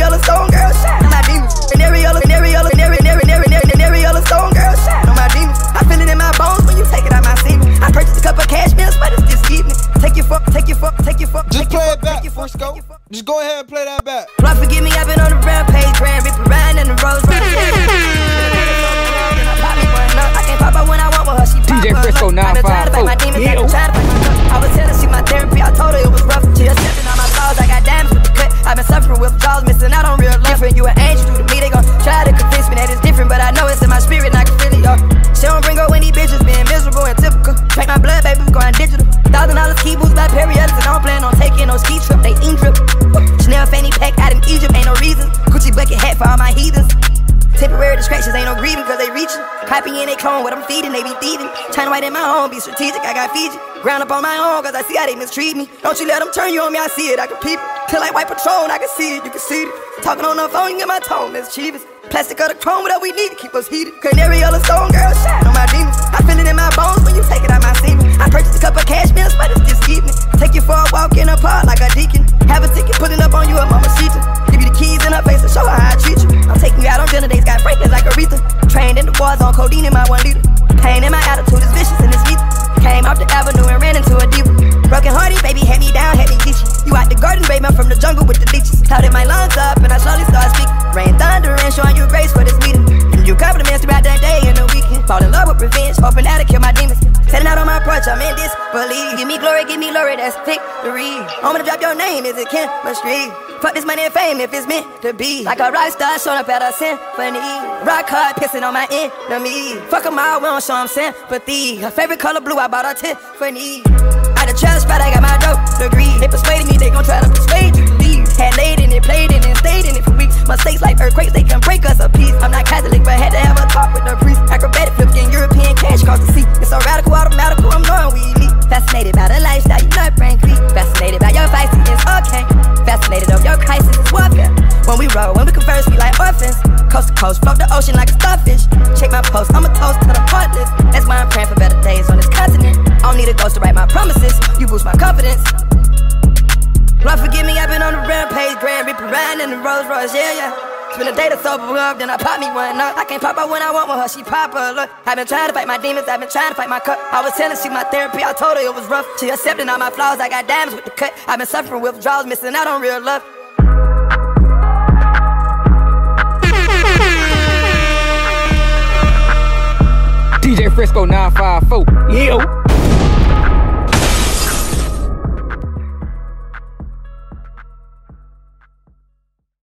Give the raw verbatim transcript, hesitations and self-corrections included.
Areola stone, girl, shine on my demons. And Areola, and Areola, and Areola, and Areola, and Areola stone, girl, shine on my demons. I feel it in my bones when you take it out my semen. I purchased a couple cash meals, but it's this evening. Take your fuck, take your fuck, take your fuck. Just play it back, Frisco. Just go ahead and play that back. Lord forgive me, I've been on the rampage, grand ripping riding in the Rolls Royce. I can't pop out when I want with her, she pop D J Frisco nine five four. Yeah. I was telling she my therapy, I told her it was rough. She accepting all my flaws, I got diamonds with the cut. I've been suffering with jaws, missing out on real love. Different, you an angel, to me they gon' try to convince me that it's different, but I know it's in my spirit and I can feel it, yo. She don't bring up any bitches being miserable and typical. Drink my blood, baby, we going digital. Thousand dollar ski boots by Perriellis, and I don't plan on taking no ski trip, they eat drip. Chanel fanny pack out in Egypt, ain't no reason. Gucci bucket hat for all my heathens. Temporary distractions, ain't no grieving cause they reaching. Copying they clone what I'm feeding, they be thieving. China white in my home, be strategic, I got Fiji. Ground up on my own cause I see how they mistreat me. Don't you let them turn you on me, I see it, I can peep it. Till like white patrol, I can see it, you can see it. Talking on the phone, you get my tone, that's cheapest. Plastic of the chrome, whatever we need to keep us heated. Canary yellow stone, girl, shine on my demons. I feel it in my bones when you take it out my semen. I purchased a couple cash meals, but it's this evening. Take you for a walk in a park like a deacon. Have a ticket, pulling up on you, a mamacita. Give you the keys in her face and show her how I treat you. I'm taking you out on dinner dates, got frankness like Aretha. Trained in the wars on codeine in my one liter. Pain in my attitude is vicious and it's lethal. Came off the avenue and ran into a diva. Broken hearted, baby, had me down, had me get you. You out the garden, baby, I'm from the jungle with the leeches. Clouded my lungs up and I slowly start speaking. Rain, thunder, and showing you grace for this meeting. And you compliments throughout that day and the weekend. Fall in love with revenge, hoping that'll kill my demons. Setting out on my porch, I'm in disbelief. Give me glory, give me glory, that's victory. I'm gonna drop your name, is it chemistry? Fuck this money and fame if it's meant to be. Like a rock star showing up at a symphony. Rock hard, pissing on my enemy. Fuck 'em all, we don't show 'em sympathy. Her favorite color blue, I bought her Tiffany. Out the trash spot, I got my dope degree. They persuaded me, they gon' try to persuade you to leave. Had laid in it, played in it, stayed in it for weeks. Mistakes like earthquakes, they can break us a piece. I'm not Catholic, but had to have a talk with the priest. Acrobatic flip, getting European cash across the sea. It's so radical, automatical, I'm knowing we elite. Fascinated by the lifestyle, you know it frankly. Fascinated by your feistiness, okay. Fascinated of your crisis, it's warfare. When we roll, when we converse, we like orphans. Coast to coast, float the ocean like a starfish. Check my post, I'm a toast to the heartless. That's why I'm praying for better days on this continent. I don't need a ghost to write my promises. You boost my confidence. Lord forgive me, I've been on the rampage, grand ripping riding in the Rolls Royce, yeah, yeah. Spend a day to sober up, then I pop me one up. I can't pop out when I want with her, she pop her, look. I've been trying to fight my demons, I've been trying to fight my cup. I was telling she my therapy, I told her it was rough. She accepting all my flaws, I got diamonds with the cut. I've been suffering withdrawals, missing out on real love. D J Frisco nine five four. Yeah.